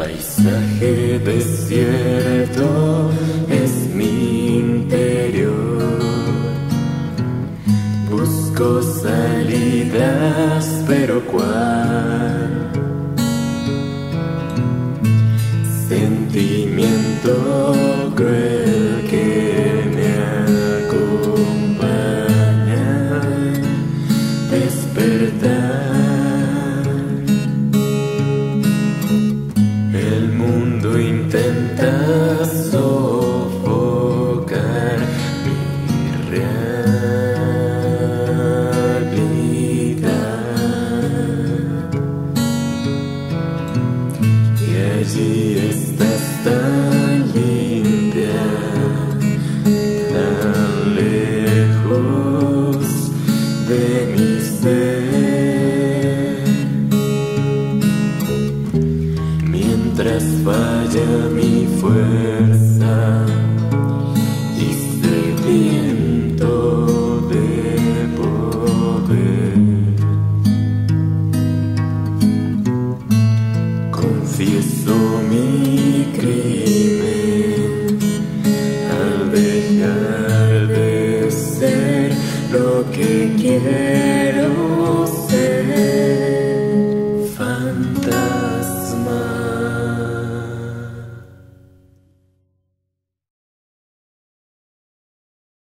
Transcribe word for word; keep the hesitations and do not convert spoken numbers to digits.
Paisaje desierto es mi interior. Busco salidas, pero ¿cuál? Sentimiento cruel que me acompaña. Despertar. El mundo intenta sofocar mi realidad. Y allí estás tan limpia, tan lejos de mi ser. Mientras falla mi fuerza y sediento de poder, confieso mi crimen.